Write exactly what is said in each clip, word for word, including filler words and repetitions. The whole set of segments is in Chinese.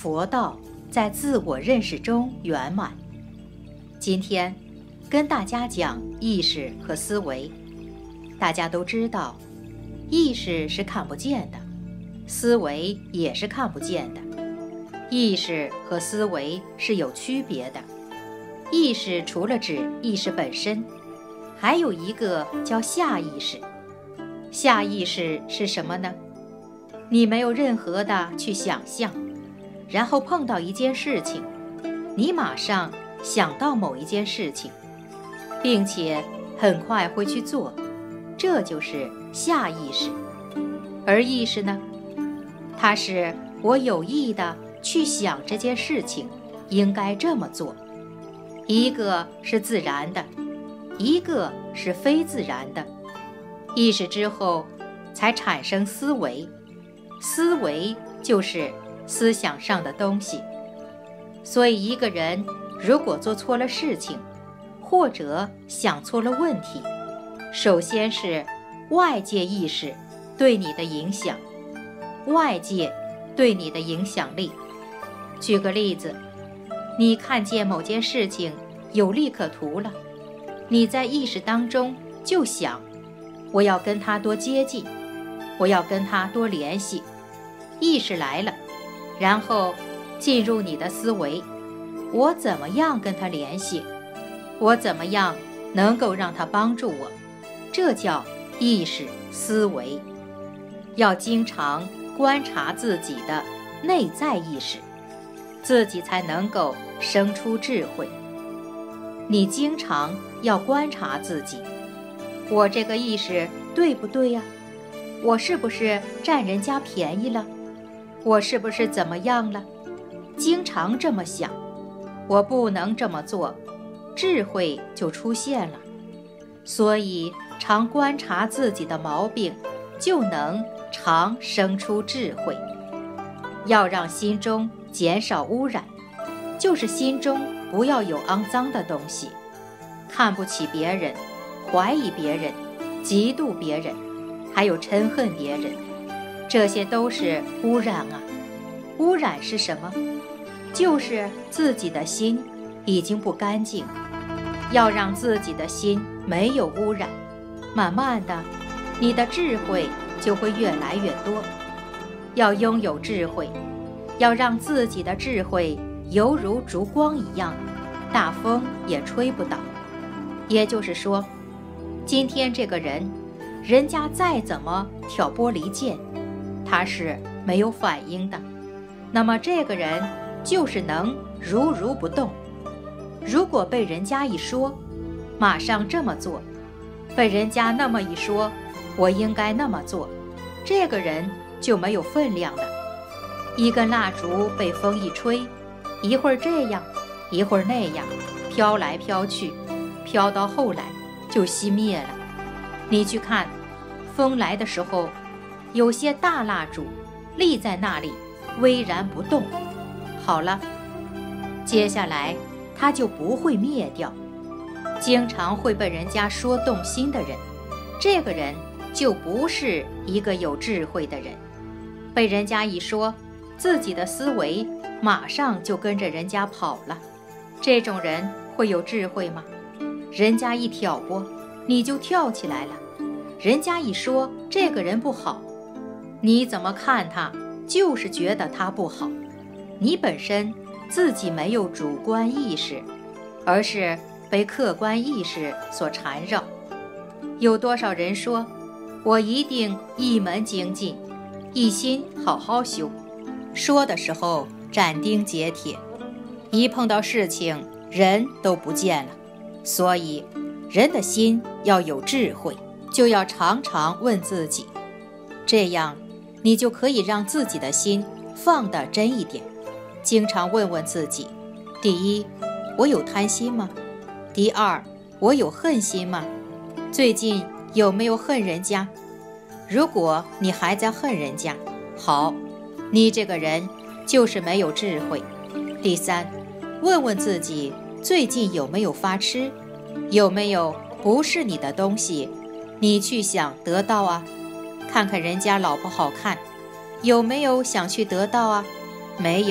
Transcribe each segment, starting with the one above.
佛道在自我认识中圆满。今天跟大家讲意识和思维。大家都知道，意识是看不见的，思维也是看不见的。意识和思维是有区别的。意识除了指意识本身，还有一个叫下意识。下意识是什么呢？你没有任何的去想象，然后碰到一件事情，你马上想到某一件事情，并且很快会去做，这就是下意识。而意识呢，它是我有意的去想这件事情应该这么做。一个是自然的，一个是非自然的。意识之后才产生思维，思维就是思想上的东西。所以一个人如果做错了事情，或者想错了问题，首先是外界意识对你的影响，外界对你的影响力。举个例子，你看见某件事情有利可图了，你在意识当中就想，我要跟他多接近，我要跟他多联系。意识来了，然后进入你的思维，我怎么样跟他联系，我怎么样能够让他帮助我，这叫意识思维。要经常观察自己的内在意识，自己才能够生出智慧。你经常要观察自己，我这个意识对不对呀？我是不是占人家便宜了？我是不是怎么样了？经常这么想，我不能这么做，智慧就出现了。所以常观察自己的毛病，就能常生出智慧。要让心中减少污染，就是心中不要有肮脏的东西，看不起别人，怀疑别人，嫉妒别人，还有嗔恨别人，这些都是污染啊。污染是什么？就是自己的心已经不干净。要让自己的心没有污染，慢慢的，你的智慧就会越来越多。要拥有智慧，要让自己的智慧犹如烛光一样，大风也吹不倒。也就是说，今天这个人，人家再怎么挑拨离间，他是没有反应的，那么这个人就是能如如不动。如果被人家一说，马上这么做，被人家那么一说，我应该那么做，这个人就没有分量了。一根蜡烛被风一吹，一会儿这样，一会儿那样，飘来飘去，飘到后来就熄灭了。你去看，风来的时候，有些大蜡烛立在那里，巍然不动。好了，接下来它就不会灭掉。经常会被人家说动心的人，这个人就不是一个有智慧的人。被人家一说，自己的思维马上就跟着人家跑了。这种人会有智慧吗？人家一挑拨，你就跳起来了。人家一说这个人不好，你怎么看他，就是觉得他不好。你本身自己没有主观意识，而是被客观意识所缠绕。有多少人说，我一定一门精进，一心好好修，说的时候斩钉截铁，一碰到事情人都不见了。所以人的心要有智慧，就要常常问自己，这样你就可以让自己的心放得真一点。经常问问自己，第一，我有贪心吗？第二，我有恨心吗？最近有没有恨人家？如果你还在恨人家，好，你这个人就是没有智慧。第三，问问自己最近有没有发痴，有没有不是你的东西你去想得到啊？看看人家老婆好看，有没有想去得到啊？没有，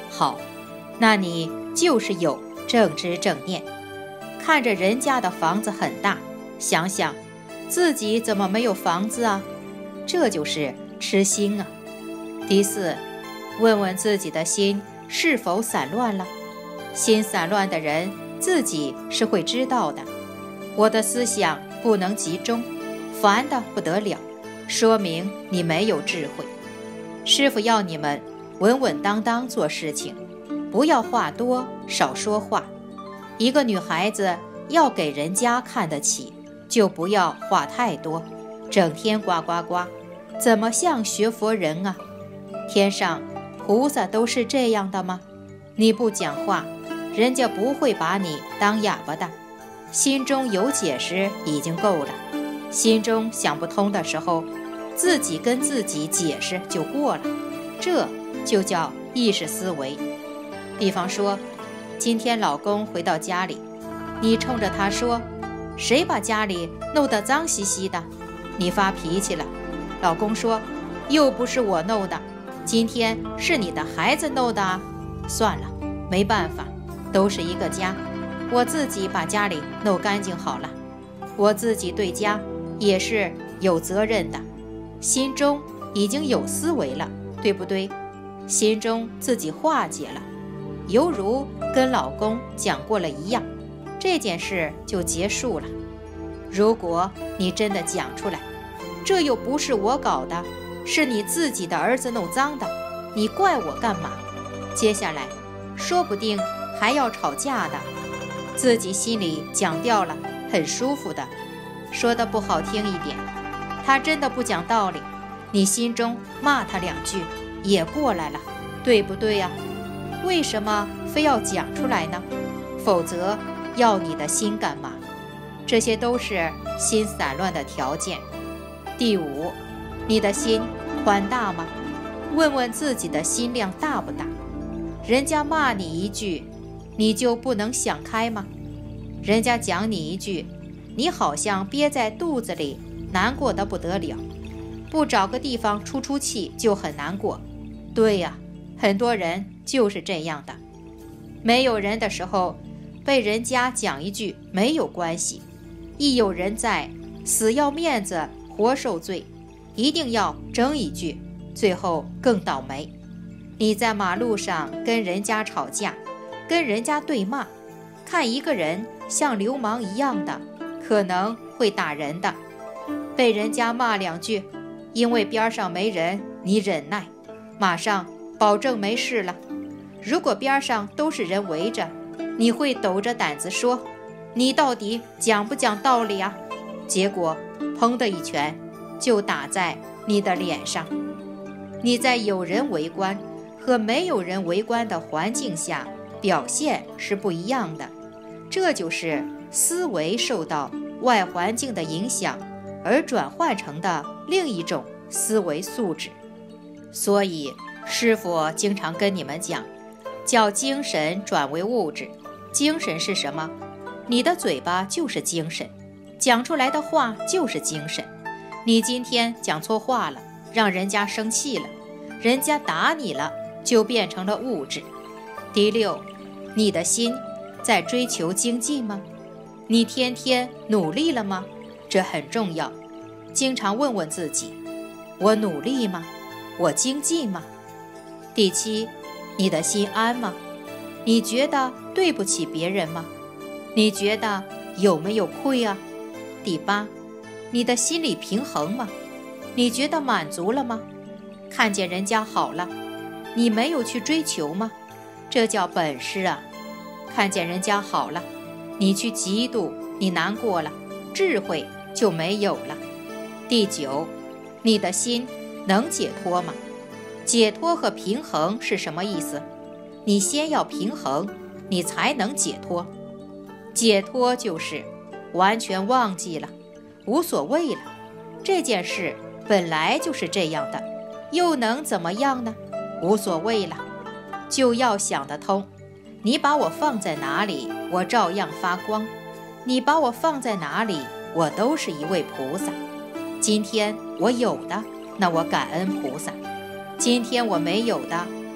好，那你就是有正知正念。看着人家的房子很大，想想自己怎么没有房子啊？这就是痴心啊。第四，问问自己的心是否散乱了。心散乱的人自己是会知道的。我的思想不能集中，烦得不得了，说明你没有智慧。师父要你们稳稳当当做事情，不要话多，少说话。一个女孩子要给人家看得起，就不要话太多，整天呱呱呱，怎么像学佛人啊？天上菩萨都是这样的吗？你不讲话，人家不会把你当哑巴的。心中有解释已经够了，心中想不通的时候，自己跟自己解释就过了，这就叫意识思维。比方说，今天老公回到家里，你冲着他说，谁把家里弄得脏兮兮的？你发脾气了。老公说，又不是我弄的，今天是你的孩子弄的啊。算了，没办法，都是一个家，我自己把家里弄干净好了。我自己对家也是有责任的，心中已经有思维了，对不对？心中自己化解了，犹如跟老公讲过了一样，这件事就结束了。如果你真的讲出来，这又不是我搞的，是你自己的儿子弄脏的，你怪我干嘛？接下来说不定还要吵架的。自己心里讲掉了，很舒服的。说的不好听一点，他真的不讲道理，你心中骂他两句也过来了，对不对呀？为什么非要讲出来呢？否则要你的心干嘛？这些都是心散乱的条件。第五，你的心宽大吗？问问自己的心量大不大？人家骂你一句，你就不能想开吗？人家讲你一句，你好像憋在肚子里，难过得不得了，不找个地方出出气就很难过。对呀，很多人就是这样的。没有人的时候，被人家讲一句没有关系，一有人在，死要面子活受罪，一定要争一句，最后更倒霉。你在马路上跟人家吵架，跟人家对骂，看一个人像流氓一样的，可能会打人的。被人家骂两句，因为边上没人，你忍耐，马上保证没事了。如果边上都是人围着，你会抖着胆子说，你到底讲不讲道理啊？结果砰的一拳就打在你的脸上。你在有人围观和没有人围观的环境下表现是不一样的，这就是思维受到外环境的影响而转换成的另一种思维素质。所以师父经常跟你们讲，叫精神转为物质。精神是什么？你的嘴巴就是精神，讲出来的话就是精神。你今天讲错话了，让人家生气了，人家打你了，就变成了物质。第六，你的心在追求精进吗？你天天努力了吗？这很重要。经常问问自己，我努力吗？我精进吗？第七，你的心安吗？你觉得对不起别人吗？你觉得有没有愧啊？第八，你的心理平衡吗？你觉得满足了吗？看见人家好了，你没有去追求吗？这叫本事啊！看见人家好了，你去嫉妒，你难过了，智慧就没有了。第九，你的心能解脱吗？解脱和平衡是什么意思？你先要平衡，你才能解脱。解脱就是完全忘记了，无所谓了，这件事本来就是这样的，又能怎么样呢？无所谓了，就要想得通。你把我放在哪里，我照样发光；你把我放在哪里，我都是一位菩萨。今天我有的，那我感恩菩萨；今天我没有的，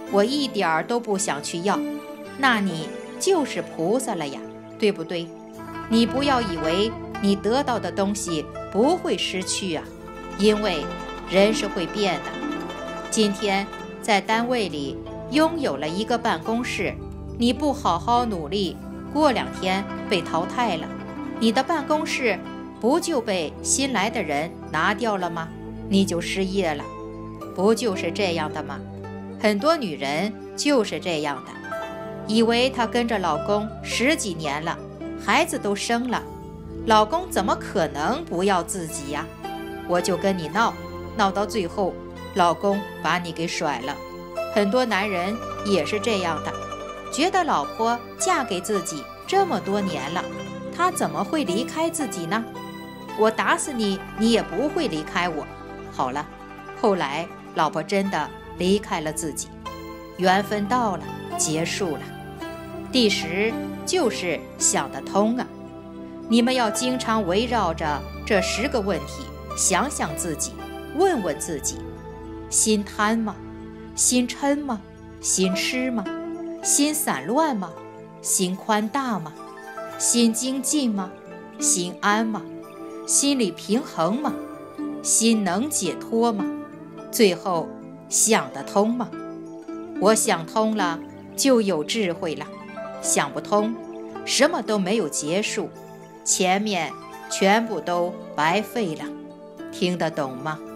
我一点儿都不想去要，那你就是菩萨了呀，对不对？你不要以为你得到的东西不会失去啊，因为人是会变的。今天在单位里拥有了一个办公室，你不好好努力，过两天被淘汰了，你的办公室不就被新来的人拿掉了吗？你就失业了，不就是这样的吗？很多女人就是这样的，以为她跟着老公十几年了，孩子都生了，老公怎么可能不要自己呀？我就跟你闹，闹到最后，老公把你给甩了。很多男人也是这样的，觉得老婆嫁给自己这么多年了，他怎么会离开自己呢？我打死你，你也不会离开我。好了，后来老婆真的离开了自己，缘分到了，结束了。第十就是想得通啊！你们要经常围绕着这十个问题想想自己，问问自己：心贪吗？心嗔吗？心痴吗？心散乱吗？心宽大吗？心精进吗？心安吗？心理平衡吗？心能解脱吗？最后想得通吗？我想通了，就有智慧了；想不通，什么都没有结束，前面全部都白费了。听得懂吗？